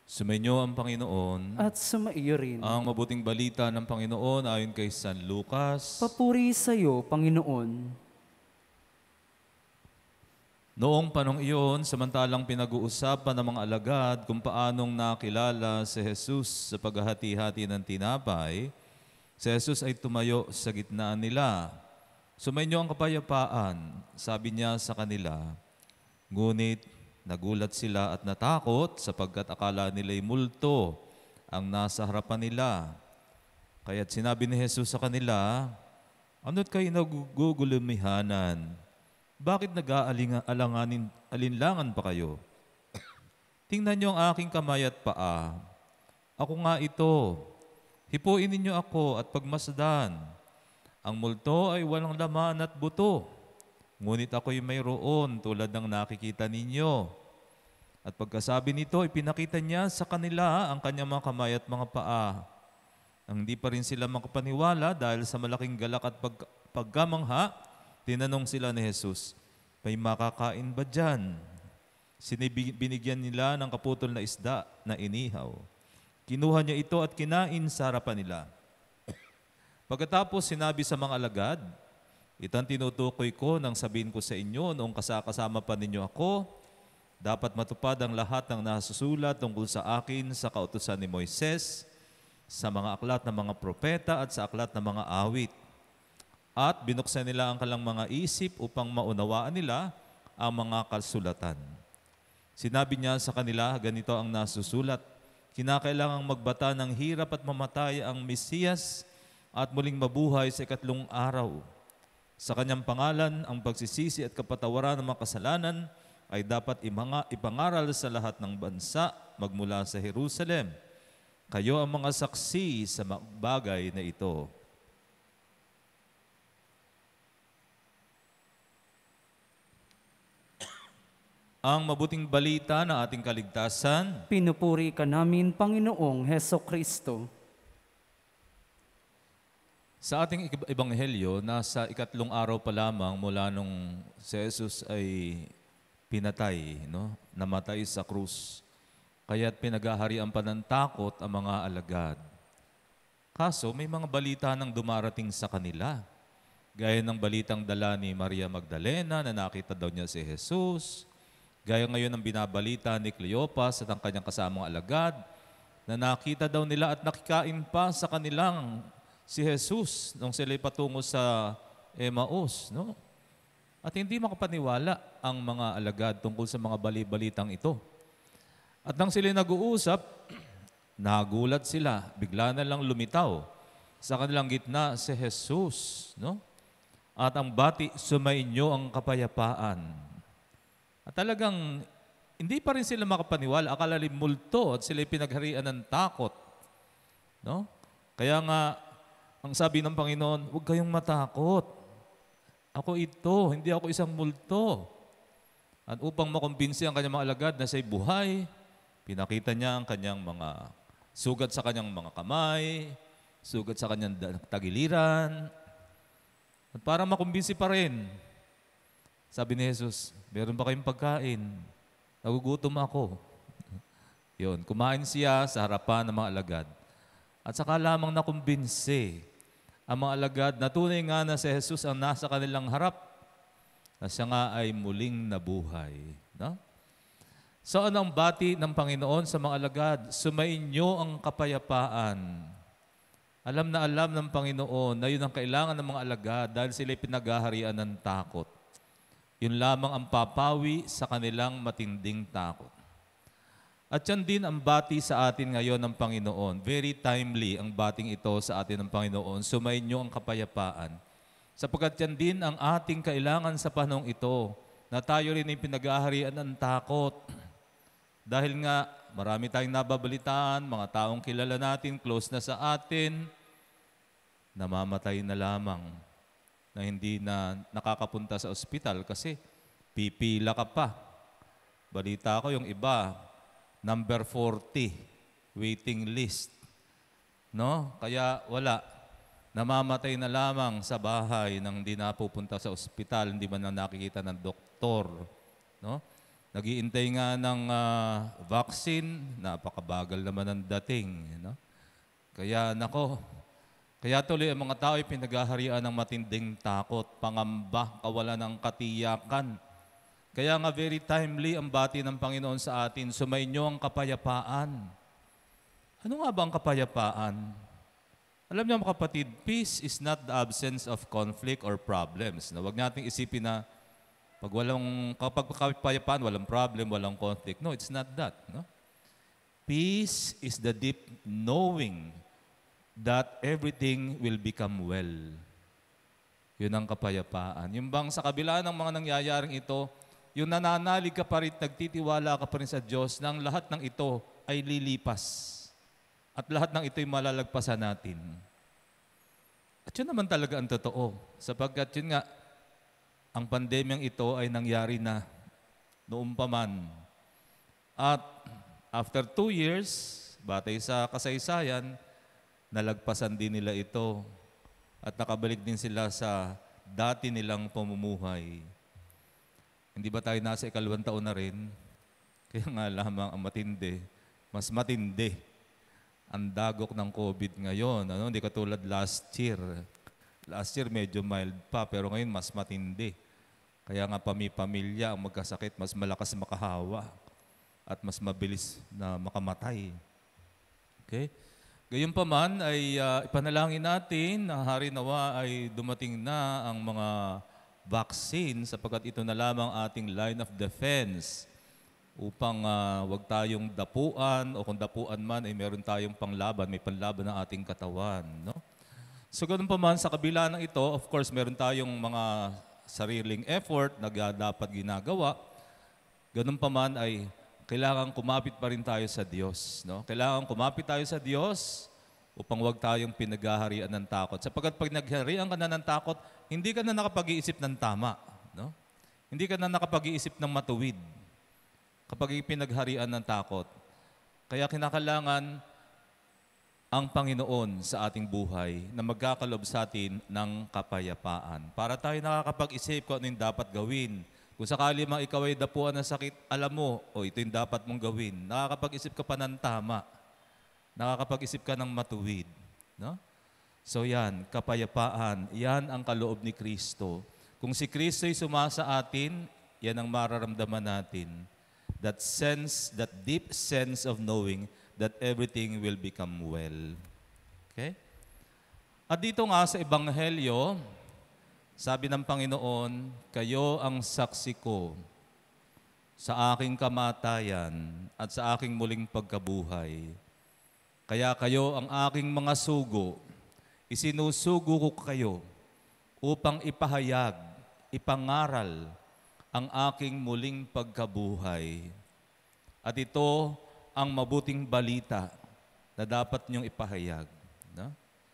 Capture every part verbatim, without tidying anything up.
Sumainyo ang Panginoon. At sumaiyo rin. Ang mabuting balita ng Panginoon ayon kay San Lucas. Papuri sa iyo, Panginoon. Noong panong iyon, samantalang pinag-uusapan ng mga alagad kung paanong nakilala si Jesus sa paghahati-hati ng tinapay, si Jesus ay tumayo sa gitnaan nila. Sumainyo ang kapayapaan, sabi niya sa kanila. Ngunit nagulat sila at natakot sapagkat akala nila'y multo ang nasa harapan nila. Kaya't sinabi ni Jesus sa kanila, ano't kayo nagugulumihanan? Bakit nag-aalinganin alinlangan pa kayo? Tingnan niyo ang aking kamay at paa. Ako nga ito. Hipuin ninyo ako at pagmasdan. Ang multo ay walang laman at buto. Ngunit ako'y mayroon tulad ng nakikita ninyo. At pagkasabi nito, ipinakita niya sa kanila ang kanyang mga kamay at mga paa. Nang hindi pa rin sila makapaniwala dahil sa malaking galak at pag pagkamangha, tinanong sila ni Jesus, may makakain ba dyan? Binigyan nila ng kaputol na isda na inihaw. Kinuha niya ito at kinain sa harapan nila. Pagkatapos sinabi sa mga alagad, ito ang tinutukoy ko nang sabihin ko sa inyo noong kasakasama pa ninyo ako, dapat matupad ang lahat ng nasusulat tungkol sa akin sa kautusan ni Moises, sa mga aklat ng mga propeta at sa aklat ng mga awit. At binuksan nila ang kalang mga isip upang maunawaan nila ang mga kasulatan. Sinabi niya sa kanila, ganito ang nasusulat, kinakailangang magbata ng hirap at mamatay ang Mesiyas at muling mabuhay sa ikatlong araw. Sa kanyang pangalan, ang pagsisisi at kapatawaran ng mga kasalanan ay dapat ipangaral sa lahat ng bansa magmula sa Jerusalem. Kayo ang mga saksi sa bagay na ito. Ang mabuting balita ng ating kaligtasan. Pinupuri ka namin, Panginoong Heso Kristo. Sa ating ebanghelyo, nasa ikatlong araw pa lamang mula nung si Jesus ay pinatay, no? Namatay sa krus. Kaya't pinaghaharian pa ng takot ang mga alagad. Kaso may mga balita nang dumarating sa kanila. Gaya ng balitang dala ni Maria Magdalena na nakita daw niya si Jesus. Gaya ngayon ng binabalita ni Cleopas at ang kanyang kasamang alagad na nakita daw nila at nakikain pa sa kanilang si Jesus nung sila'y patungo sa Emmaus, no? At hindi makapaniwala ang mga alagad tungkol sa mga bali-balitang ito. At nang sila'y nag-uusap, nagulat sila, bigla na lang lumitaw sa kanilang gitna si Jesus, no? At ang bati, sumainyo ang kapayapaan. At talagang hindi pa rin sila makapaniwala, akala nila multo at sila'y pinagharian ng takot, no? Kaya nga, ang sabi ng Panginoon, huwag kayong matakot. Ako ito, hindi ako isang multo. At upang makumbinsi ang kanyang mga alagad na siya'y buhay, pinakita niya ang kanyang mga sugat sa kanyang mga kamay, sugat sa kanyang tagiliran. At para makumbinsi pa rin, sabi ni Jesus, meron ba kayong pagkain? Nagugutom ako. Yun, kumain siya sa harapan ng mga alagad. At saka lamang nakumbinsi ang mga alagad na tunay nga na si Jesus ang nasa kanilang harap na siya nga ay muling nabuhay. No? So anong bati ng Panginoon sa mga alagad? Sumainyo ang kapayapaan. Alam na alam ng Panginoon na yun ang kailangan ng mga alagad dahil sila'y pinaghaharian ng takot. Yun lamang ang papawi sa kanilang matinding takot. At yan din ang bati sa atin ngayon ng Panginoon. Very timely ang bating ito sa atin ng Panginoon. Sumainyo ang kapayapaan. Sapagkat yan din ang ating kailangan sa panahong ito na tayo rin ay pinaghaharian ng takot. Dahil nga marami tayong nababalitaan, mga taong kilala natin, close na sa atin, namamatay na lamang na hindi na nakakapunta sa ospital kasi pipila ka pa. Balita ko yung iba, number forty, waiting list. No? Kaya wala. Namamatay na lamang sa bahay nang hindi na pupunta sa ospital, hindi man na nakikita ng doktor. No? Nag-iintay nga ng ah, vaccine, napakabagal naman ang dating. No? Kaya nako, kaya tuloy ang mga tao ay pinaghaharian ng matinding takot, pangamba, kawalan ng katiyakan. Kaya nga very timely ang bati ng Panginoon sa atin, sumainyo ang kapayapaan. Ano nga ba ang kapayapaan? Alam niyo mga kapatid, peace is not the absence of conflict or problems. Na huwag nating isipin na pag walang kapag kapayapaan, walang problem, walang conflict. No, it's not that. No? Peace is the deep knowing that everything will become well. Yun ang kapayapaan. Yung bang sa kabila ng mga nangyayaring ito, yung nananalig ka pa rin, nagtitiwala ka pa rin sa Diyos na ang lahat ng ito ay lilipas. At lahat ng ito ay malalagpasan natin. At yun naman talaga ang totoo. Sapagkat yun nga, ang pandemyang ito ay nangyari na noong pa man. At after two years, batay sa kasaysayan, nalagpasan din nila ito. At nakabalik din sila sa dati nilang pamumuhay. Hindi ba tayo nasa ikalawang taon na rin? Kaya nga lamang ang matindi, mas matindi ang dagok ng COVID ngayon. Ano? Hindi katulad last year. Last year medyo mild pa, pero ngayon mas matindi. Kaya nga pami-pamilya ang magkasakit, mas malakas makahawa at mas mabilis na makamatay. Okay? Gayunpaman ay uh, ipanalangin natin na Hari Nawa ay dumating na ang mga vaccine sapagkat ito na lamang ating line of defense upang uh, wag tayong dapuan o kung dapuan man ay meron tayong panglaban, may panlaban ng ating katawan. No? So ganun pa man, sa kabila ng ito, of course, meron tayong mga sariling effort na dapat ginagawa. Ganun pa man ay kailangan kumapit pa rin tayo sa Diyos. No? Kailangan kumapit tayo sa Diyos upang wag tayong pinaghaharian ng takot. Sapagkat pag nagharian ka na ng takot, hindi ka na nakapag-iisip ng tama. No? Hindi ka na nakapag-iisip ng matuwid kapag pinagharian ng takot. Kaya kinakailangan ang Panginoon sa ating buhay na magkakalob sa atin ng kapayapaan. Para tayo nakakapag-isip kung ano yung dapat gawin. Kung sakali mang ikaw ay dapuan ng sakit, alam mo, o oh, ito yung dapat mong gawin. Nakakapag-isip ka pa ng tama. Nakakapag-isip ka ng matuwid. No? So yan, kapayapaan, yan ang kaloob ni Kristo. Kung si Kristo ay sumasa atin, yan ang mararamdaman natin. That sense, that deep sense of knowing that everything will become well. Okay? At dito nga sa Ebanghelyo, sabi ng Panginoon, kayo ang saksi ko sa aking kamatayan at sa aking muling pagkabuhay. Kaya kayo ang aking mga sugo, isinusugo ko kayo upang ipahayag, ipangaral ang aking muling pagkabuhay. At ito ang mabuting balita na dapat niyong ipahayag. No?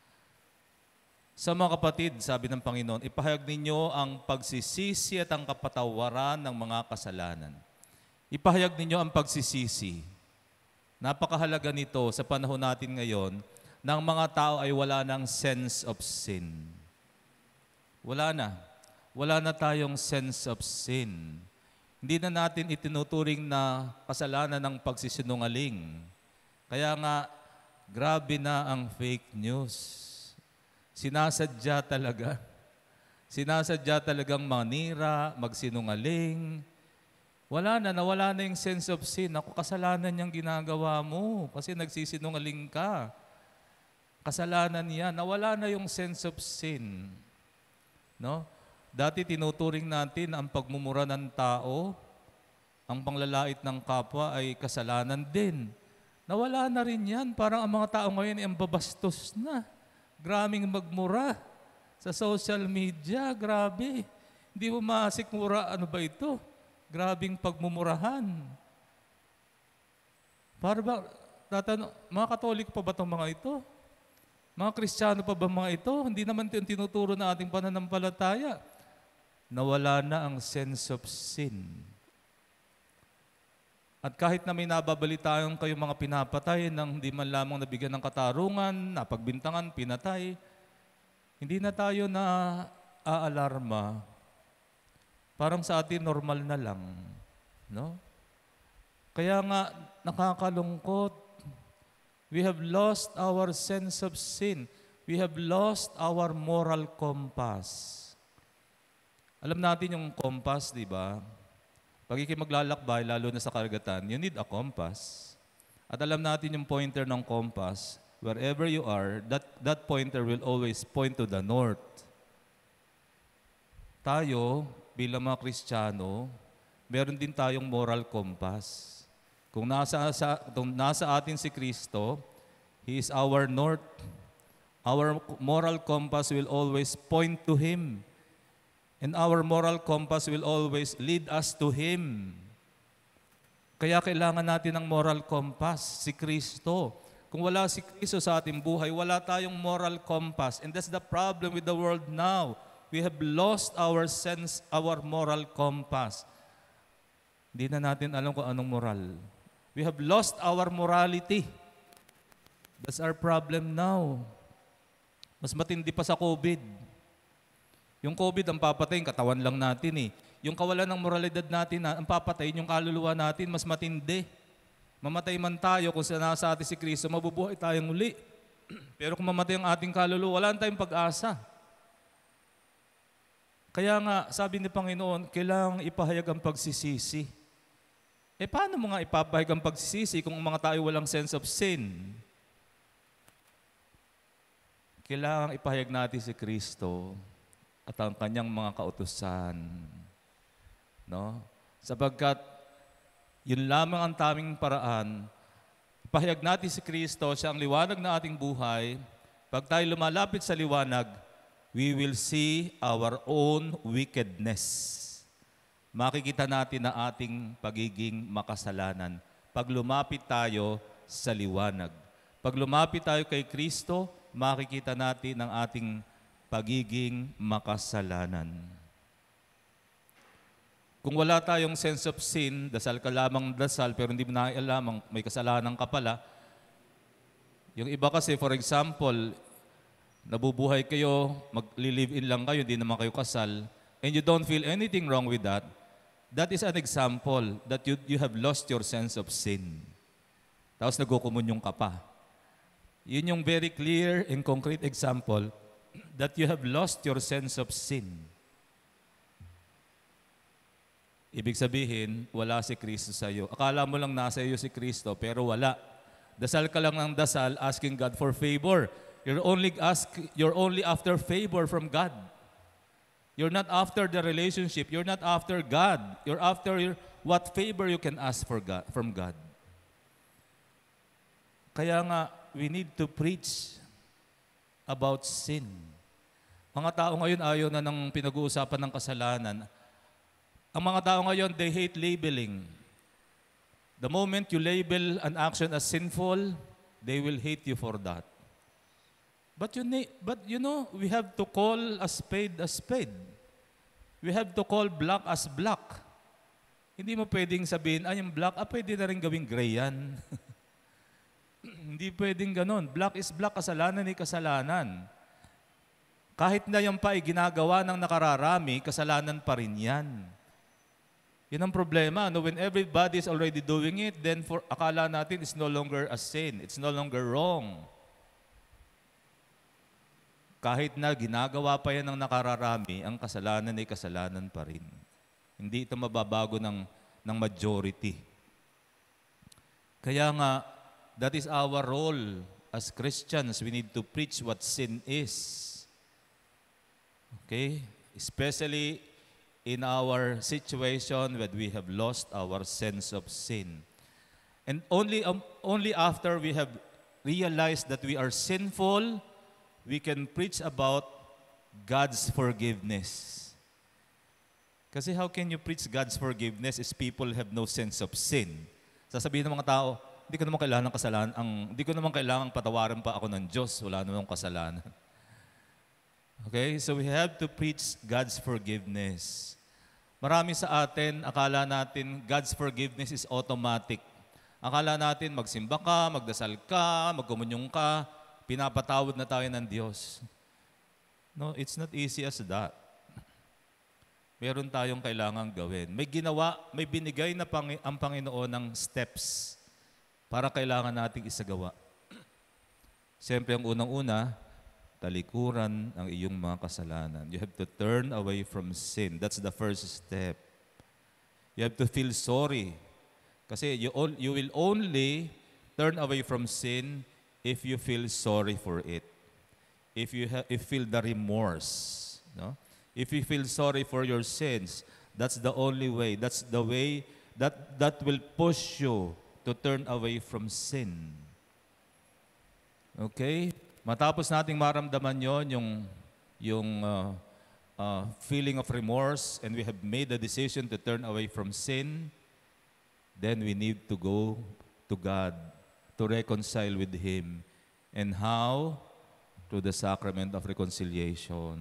Sa mga kapatid, sabi ng Panginoon, ipahayag ninyo ang pagsisisi at ang kapatawaran ng mga kasalanan. Ipahayag ninyo ang pagsisisi. Napakahalaga nito sa panahon natin ngayon na ang mga tao ay wala ng sense of sin. Wala na. Wala na tayong sense of sin. Hindi na natin itinuturing na kasalanan ng pagsisinungaling. Kaya nga, grabe na ang fake news. Sinasadya talaga. Sinasadya talagang manira, magsinungaling. Wala na, nawala na yung sense of sin. Ako, kasalanan niyang ginagawa mo kasi nagsisinungaling ka. Kasalanan niya. Nawala na yung sense of sin. No? Dati tinuturing natin ang pagmumura ng tao, ang panglalait ng kapwa ay kasalanan din. Nawala na rin yan. Parang ang mga tao ngayon ay ang babastos na. Graming magmura sa social media. Grabe. Hindi mo masikmura. Ano ba ito? Grabing pagmumurahan. Para ba, tatanong, mga Katoliko pa ba itong mga ito? Mga Kristiyano pa ba mga ito? Hindi naman ito tinuturo na ating pananampalataya. Nawala na ang sense of sin. At kahit na may nababalitaan kayo mga pinapatay nang hindi man lamang nabigyan ng katarungan, napagbintangan, pinatay, hindi na tayo na aalarma. Parang sa atin normal na lang. No? Kaya nga, nakakalungkot. We have lost our sense of sin. We have lost our moral compass. Alam natin yung compass, di ba? Pag ikay maglalakbay, lalo na sa karagatan, you need a compass. At alam natin yung pointer ng compass, wherever you are, that, that pointer will always point to the north. Tayo, bilang mga Kristiyano, meron din tayong moral compass. Kung nasa, sa, kung nasa atin si Kristo, He is our north. Our moral compass will always point to Him. And our moral compass will always lead us to Him. Kaya kailangan natin ng moral compass, si Kristo. Kung wala si Kristo sa ating buhay, wala tayong moral compass. And that's the problem with the world now. We have lost our sense, our moral compass. Hindi na natin alam kung anong moral. We have lost our morality. That's our problem now. Mas matindi pa sa COVID. Yung COVID, ang papatayin, katawan lang natin eh. Yung kawalan ng moralidad natin, ang papatayin, yung kaluluwa natin, mas matindi. Mamatay man tayo, kung nasa atin si Kristo, mabubuhay tayong uli. Pero kung mamatay ang ating kaluluwa, wala tayong pag-asa. Kaya nga, sabi ni Panginoon, kailangang ipahayag ang pagsisisi. Eh, paano mo nga ipapahayag ang pagsisisi kung ang mga tayo walang sense of sin? Kailangang ipahayag natin si Kristo at ang kanyang mga kautusan. No? Sapagkat yun lamang ang taming paraan. Ipahayag natin si Kristo, siya ang liwanag na ating buhay. Pag tayo lumalapit sa liwanag, we will see our own wickedness. Makikita natin na ating pagiging makasalanan. Pag lumapit tayo sa liwanag. Pag lumapit tayo kay Kristo, makikita natin ang ating pagiging makasalanan. Kung wala tayong sense of sin, dasal ka lamang dasal, pero hindi mo naialamang may kasalanan ka pala. Yung iba kasi, for example, nabubuhay kayo, mag-live-in lang kayo, hindi naman kayo kasal, and you don't feel anything wrong with that, that is an example that you, you have lost your sense of sin. Tapos nagkukumunyong ka pa. Yun yung very clear and concrete example that you have lost your sense of sin. Ibig sabihin, wala si Kristo sa iyo. Akala mo lang nasa iyo si Kristo, pero wala. Dasal ka lang ng dasal, asking God for favor. You're only, ask, you're only after favor from God. You're not after the relationship. You're not after God. You're after your, what favor you can ask for God, from God. Kaya nga, we need to preach about sin. Mga tao ngayon ayaw na ng pinag-uusapan ng kasalanan. Ang mga tao ngayon, they hate labeling. The moment you label an action as sinful, they will hate you for that. But you, but you know, we have to call a spade a spade. We have to call black as black. Hindi mo pwedeng sabihin, ay, yung black, ah, pwede na rin gawing gray yan. Hindi pwedeng ganon. Black is black, kasalanan ay kasalanan. Kahit na yung pa ay ginagawa ng nakararami, kasalanan pa rin yan. Yan ang problema. No? When everybody is already doing it, then for, akala natin it's no longer a sin. It's no longer wrong. Kahit na ginagawa pa yan ng nakararami, ang kasalanan ay kasalanan pa rin. Hindi ito mababago ng, ng majority. Kaya nga, that is our role as Christians. We need to preach what sin is. Okay? Especially in our situation when we have lost our sense of sin. And only, um, only after we have realized that we are sinful, we can preach about God's forgiveness. Kasi how can you preach God's forgiveness if people have no sense of sin? Sasabihin ng mga tao, hindi ko naman kailangan kasalanan, ang, hindi ko naman kailangan patawarin pa ako ng Diyos, wala naman kasalanan. Okay? So we have to preach God's forgiveness. Marami sa atin, akala natin God's forgiveness is automatic. Akala natin magsimba ka, magdasal ka, magkomunyong ka, pinapatawad na tayo ng Diyos. No, it's not easy as that. meron tayong kailangang gawin. May ginawa, may binigay na pang, ang Panginoon ng steps para kailangan nating isagawa. Siyempre, ang unang-una, talikuran ang iyong mga kasalanan. You have to turn away from sin. That's the first step. You have to feel sorry. Kasi you, all, you will only turn away from sin if you feel sorry for it. If you, ha- if you feel the remorse. No? If you feel sorry for your sins, that's the only way. That's the way that, that will push you to turn away from sin. Okay? Matapos nating maramdaman yon, yung, yung uh, uh, feeling of remorse, and we have made the decision to turn away from sin, then we need to go to God to reconcile with Him. And how? Through the sacrament of reconciliation.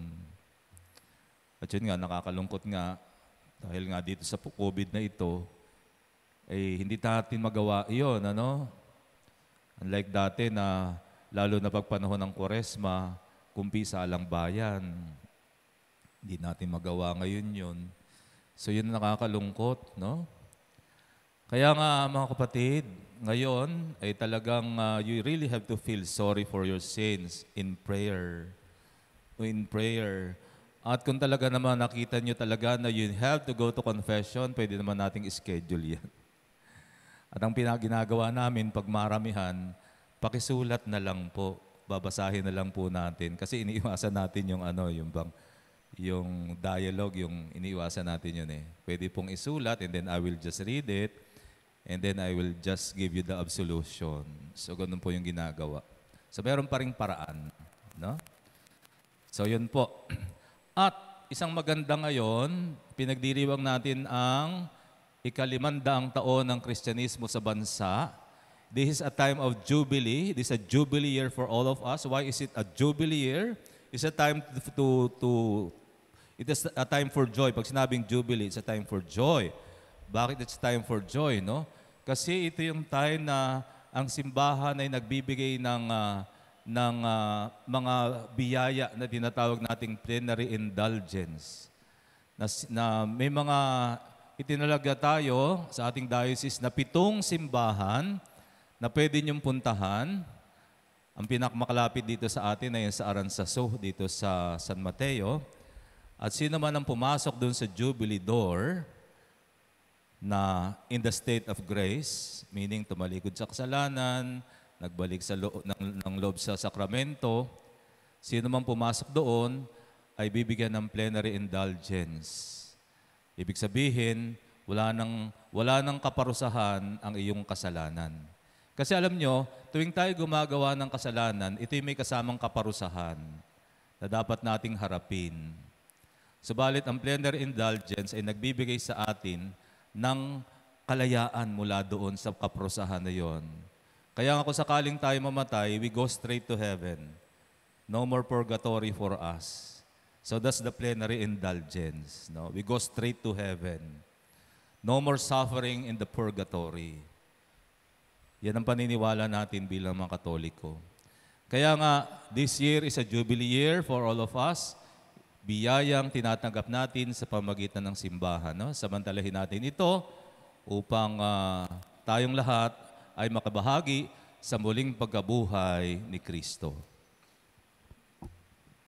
At yun nga, nakakalungkot nga, dahil nga dito sa COVID na ito, eh, hindi natin magawa iyon, ano? Unlike dati na, lalo na pagpanahon ng Kwaresma, kumpisa lang bayan. Hindi natin magawa ngayon yun. So yun nakakalungkot, no? Kaya nga, mga kapatid, ngayon ay talagang uh, you really have to feel sorry for your sins in prayer. In prayer. At kung talaga naman nakita nyo talaga na you have to go to confession, pwede naman nating schedule yan. At ang pinaginagawa namin pag maramihan, pakisulat na lang po, babasahin na lang po natin. Kasi iniiwasan natin yung ano, yung bang, yung dialogue, yung iniiwasan natin yun eh. Pwede pong isulat and then I will just read it and then I will just give you the absolution. So ganun po yung ginagawa. So meron pa ring paraan, no? So yun po. At isang maganda ngayon, pinagdiriwang natin ang ikalimandaang taon ng Kristyanismo sa bansa. This is a time of jubilee. This is a jubilee year for all of us. Why is it a jubilee year? It's a time to, to, to it is a time for joy. Pag sinabing jubilee, it's a time for joy. Bakit it's time for joy, no? Kasi ito yung time na ang simbahan ay nagbibigay ng uh, ng uh, mga biyaya na tinatawag nating plenary indulgence. Na, na may mga itinalaga tayo sa ating diocese na pitong simbahan na pwede niyong puntahan. Ang pinakamakalapit dito sa atin ay sa Aranzazu, dito sa San Mateo. At sino man ang pumasok doon sa Jubilee Door na in the state of grace, meaning tumalikod sa kasalanan, nagbalik sa lo- ng, ng loob sa sakramento, sino man pumasok doon ay bibigyan ng plenary indulgence. Ibig sabihin, wala nang, wala nang kaparusahan ang iyong kasalanan. Kasi alam nyo, tuwing tayo gumagawa ng kasalanan, ito'y may kasamang kaparusahan na dapat nating harapin. Subalit, ang plenary indulgence ay nagbibigay sa atin ng kalayaan mula doon sa kaparusahan na yon. Kaya nga kung sakaling tayo mamatay, we go straight to heaven. No more purgatory for us. So that's the plenary indulgence. No? We go straight to heaven. No more suffering in the purgatory. Yan ang paniniwala natin bilang mga Katoliko. Kaya nga, this year is a jubilee year for all of us. Biyayang tinatanggap natin sa pamagitan ng simbahan. No? Samantalahin natin ito upang uh, tayong lahat ay makabahagi sa muling pagkabuhay ni Kristo.